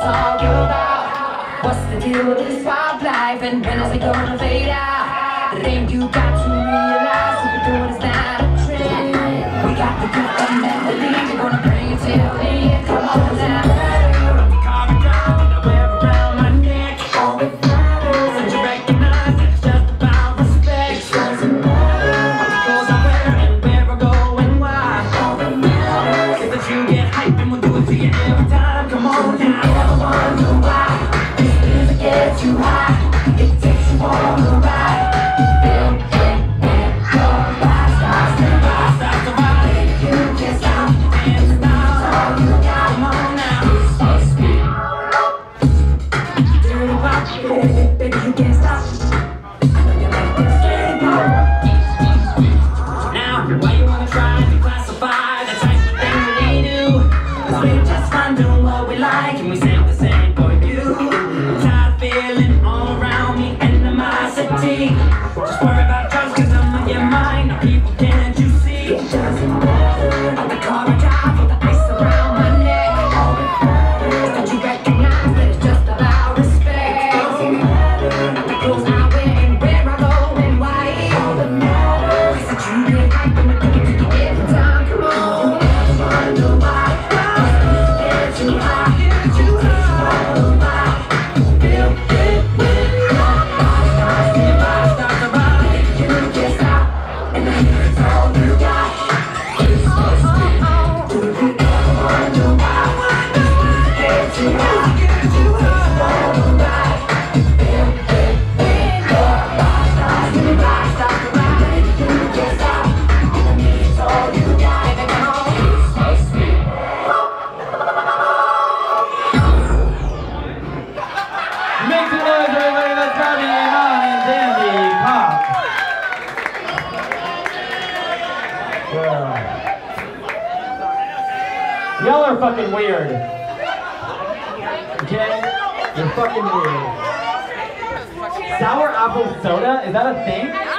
talk about? What's the deal with this wild life, and when is it gonna fade out? The thing you got to realize, what we're doing is not a trend. We got the good and melody, we're gonna bring it till the end. Come on now. Too high, it takes you on the ride. Feel it and your life starts to rise. You can't stop, and that's all you got. Come on now, dirty pop, baby, you can't stop. I know you like this dirty pop. Now, why you wanna try to classify the type of thing that we do? 'Cause we're just fine doing what we like, and we sound the same for you. Feeling all around me, animosity. Just worry about drugs, 'cause I'm on your mind. Now people, can't you see? It doesn't matter. On the car I drive with the ice around my neck. All that matters is that you recognize that it's just about respect. It doesn't matter. Not the clothes I wear and where I go and why. All that matters is that you get hype and we're thinking to get every time. Come on, never wonder why. Get too high, get too high. Y'all are fucking weird. Okay? You're fucking weird. Sour apple soda? Is that a thing?